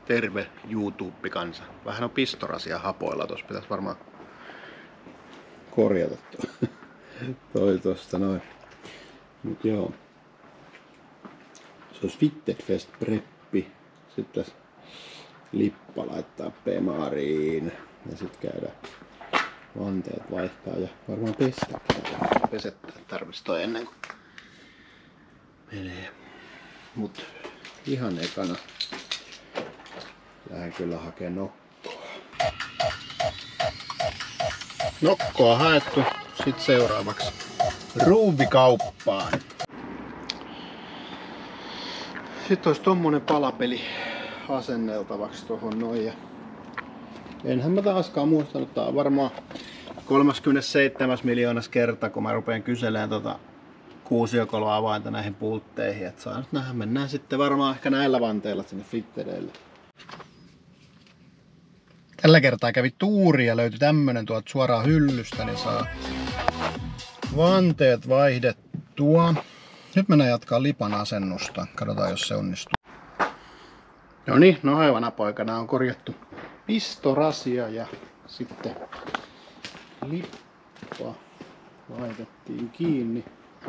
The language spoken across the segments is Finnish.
Terve YouTube-kansa. Vähän on pistorasia hapoilla, tuossa pitäisi varmaan korjata toi tosta noin. Mut joo. Se olisi Fitted-Fest preppi. Sitten tässä lippa laittaa pemariin. Ja sitten käydä vanteet vaihtaa ja varmaan pestä. Pesettää tarvitsisi toi ennen kuin menee. Mut ihan ekana lähden kyllä hakemaan nokkoa. Nokkoa haettu. Sitten seuraavaksi ruuvikauppaan. Sitten olisi tommonen palapeli asenneltavaksi tohon noin. Ja enhän mä taaskaan muistanut, tää on varmaan 37 miljoonas kerta, kun mä rupeen kyselemään kuusiokoloavainta näihin pultteihin. Et saa nyt nähdä, mennään sitten varmaan ehkä näillä vanteilla sinne Fittedeille. Tällä kertaa kävi tuuri ja löytyi tämmönen tuolta suoraan hyllystä, niin saa vanteet vaihdettua. Nyt mennään jatkaa lipan asennusta. Katsotaan, jos se onnistuu. No niin, nohevana poikana on korjattu pistorasia ja sitten lippa laitettiin kiinni.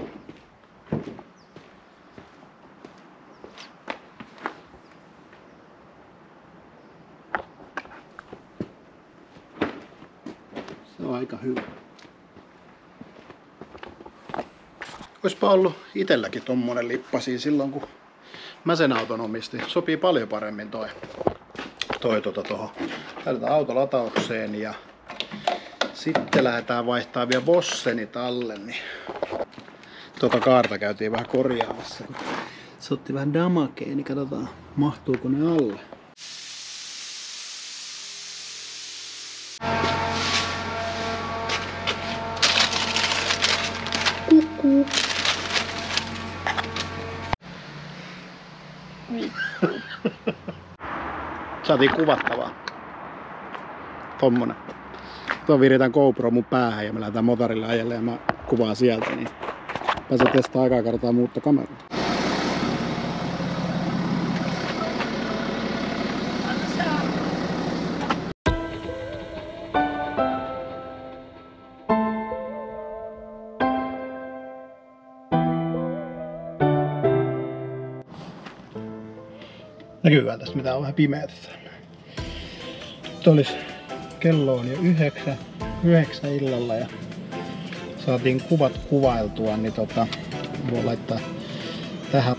Se on aika hyvä. Oispa ollut itelläkin tommonen lippasi silloin, kun mä sen auton omistin. Sopii paljon paremmin toi tohon. Laitetaan auto lataukseen ja sitten lähdetään vaihtaa vielä Bossenit alle. Niin kaarta käytiin vähän korjaamassa. Se otti vähän damakea, niin katsotaan mahtuuko ne alle. Kukkuu. Saatiin kuvattavaa. Tommonen. Tuon viritän GoPro mun päähän ja me lähdetään motorille ajalle ja mä kuvaan sieltä, niin pääsen testaa aikaa kertaa muutta kameraa. Näkyy tästä mitä on vähän pimeätä. Nyt kello on jo 9 illalla ja saatiin kuvat kuvailtua, niin voi laittaa tähän.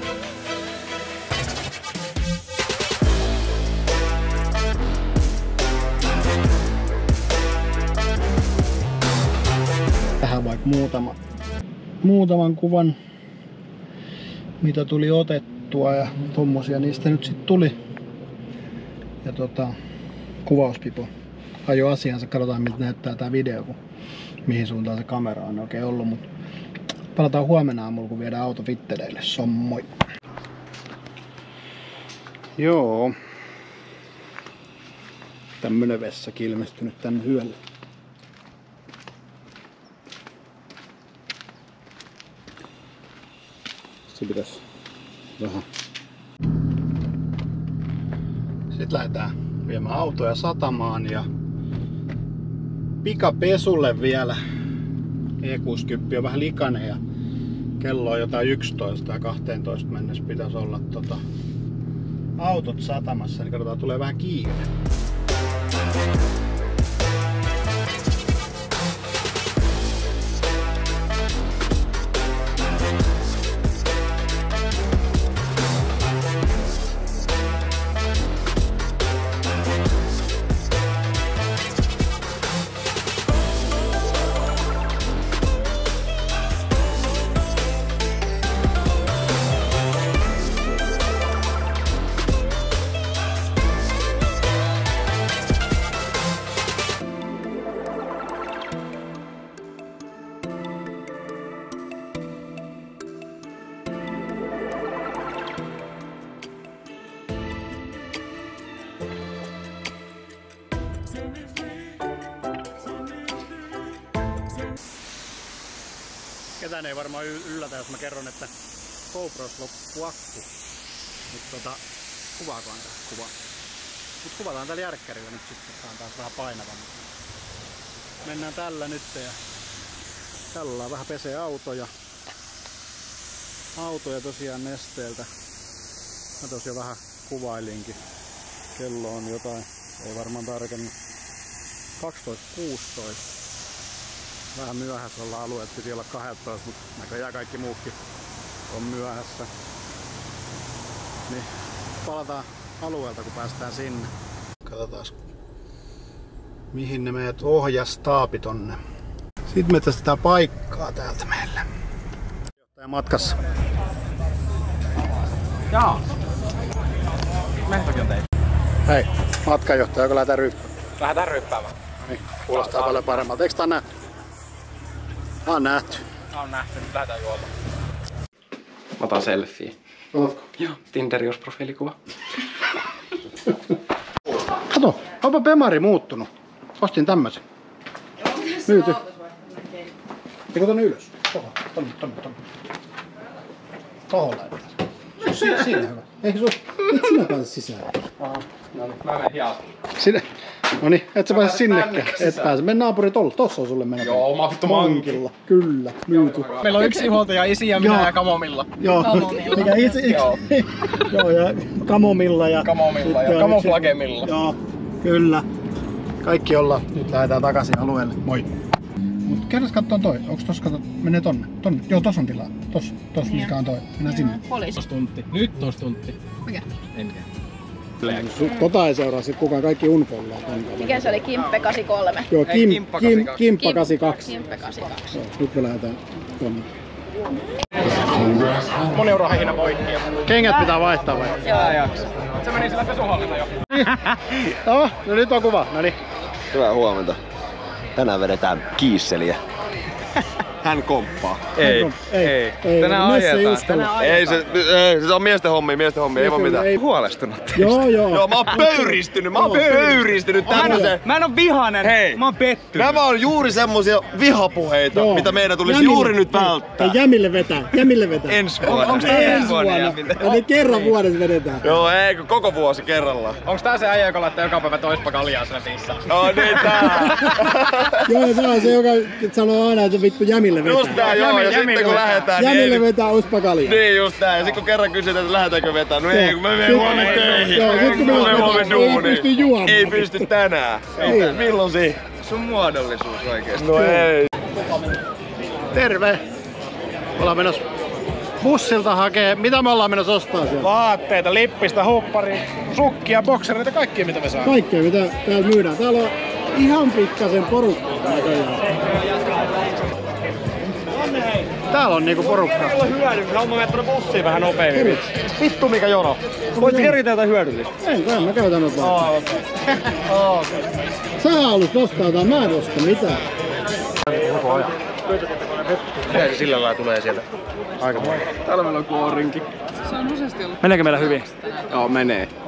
Tähän vaikka muutaman kuvan, mitä tuli otettua ja tommosia niistä nyt sitten tuli. Ja kuvauspipo ajoi asiansa, katsotaan miltä näyttää tää video, kun mihin suuntaan se kamera on oikein ollut, mutta palataan huomenna aamulla, kun viedään auto Fittedeille. Moi! Joo. Tämmönen vessakin ilmestynyt tänne hyölle. Se pitäisi vähän. Sitten lähdetään viemään autoja satamaan ja pikapesulle vielä. E60 on vähän likainen ja kello on jotain 11 ja 12 mennessä pitäisi olla autot satamassa, niin katsotaan, tulee vähän kiire. Ketään ei varmaan yllätä, jos mä kerron, että GoPros loppuu akku. Mutta Kuvaakohan tää kuva? Mut kuvataan tällä järkkärillä nyt sitten, tää on taas vähän painavampi. Mennään tällä nyt ja tällä vähän pesee autoja. Autoja tosiaan Nesteeltä. Mä tosiaan vähän kuvailinkin. Kello on jotain, ei varmaan tarkemmin. 12.16. Vähän myöhässä ollaan alueella, piti olla 12, mutta näköjään kaikki muukin on myöhässä. Niin palataan alueelta, kun päästään sinne. Katsotaan, mihin ne meidät ohjas taapit tonne. Sitten me testataan paikkaa täältä meille. Johtaja matkassa. Jaa. Mehtokin on teitä. Hei, matkanjohtaja, joko lähdetään ryppäämään? Lähdetään ryppäämään. Niin, kuulostaa paljon paremmalta. Eikö tää on nähty? Tää on nähty. On nähty, nyt lähdetään juomaan. Mä otan selfie. Otatko? Joo, Tinder-profiilikuva. Kato, onpa Bemari muuttunut. Ostin tämmösen. Myyty. Eikö tonne ylös? Tohon, tonne. Tohon laitetaan. Siinä hyvä. Eikö sun? Et sinä pääse sisään. Aha, no niin, mä menen hiasta. Sinne. Noniin, et sä pääse sinnekään. Et pääse. Mene naapuri tolle. Tossa on sulle mennä. Joo, mä vittu mankilla. Kyllä, myyty. Meillä on yksi huoltaja, isi ja minä ja Kamomilla. Joo. Mikä itse? Joo, ja Kamomilla ja... Kamomilla ja Kamoflagemilla. Joo, kyllä. Kaikki ollaan. Nyt lähdetään takaisin alueelle. Moi. Mut kerras kattoon toi. Onks tossa kato? Menee tonne. Joo, tossa on tilaa. Tossa mikä on toi. Mennään sinne. Poliisi. Tunti. Nyt tos tunti. Mikä? En tiedä. Tota ei seuraa sit kukaan, kaikki unfollaan. Mikä se oli? Kimppe 83. Joo, Ei, Kimppa 82. Kimppa 82. Kimppe 82. Joo, nyt me lähdetään tonne. Moni euroa heinä poikki. Kengät pitää vaihtaa vai? Joo, jaksa. Se meni sillä pesuhallilla jo. No nyt on kuva. Noniin. Hyvää huomenta. Tänään vedetään kiisseliä. Hän komppaa. Ei. Tänään ajetaan. Ei, se on miesten hommi, ei voi mitään. Huolestunut. Joo. Joo, mä oon pöyristynyt tämmöseen. Mä en oo vihanen. Hei. Mä oon pettynyt. Nämä on juuri semmosia vihapuheita, Joo. mitä meidän tulisi juuri nyt välttää. Ei, jämille vetää. Ensi vuonna. Onks ensi vuonna? Eli kerran vuodessa vedetään. Joo, ei, koko vuosi kerrallaan. Onks tää se äijä, joka laittaa joka päivä toispa kaljaa sinne tissaan? No niin tää. Joo, se on se, joka sanoo aina, että vittu jämille vetää. Just tää, joo, ja sitten kun lähdetään, Jämille niin vetää uspakalia. niin just tää, ja sit kun kerran kysytään, että lähdetäänkö vetää, no ei, kun mä menen huomenna töihin. Joo, sit kun me Ei pysty juomaan. Ei pysty tänään. Niin. Milloin se? Sun muodollisuus oikeesti. No ei. Terve! Ollaan menossa bussilta hakee. Mitä me ollaan menossa ostaa sieltä? Vaatteita, lippistä, huppari, sukkia, boksereita, kaikkia mitä me saadaan. Kaikkea mitä täällä myydään. Täällä on ihan pikkasen porukkaa näköjään. Täällä on niinku porukkaa. Mulla on hyödyllistä, mä menen tuonne bussiin vähän nopeammin. Vittu mikä jono. Voit keritä jotain hyödyllistä. Ei, mä käytän noita vaan. Okei. Sä haluat ostaa jotain, mä en osta mitään. Se sillä lailla tulee sieltä. Aika paljon. Täällä meillä on kuorinki. Se on useasti ollut. Meneekö meillä hyvin? Joo, menee.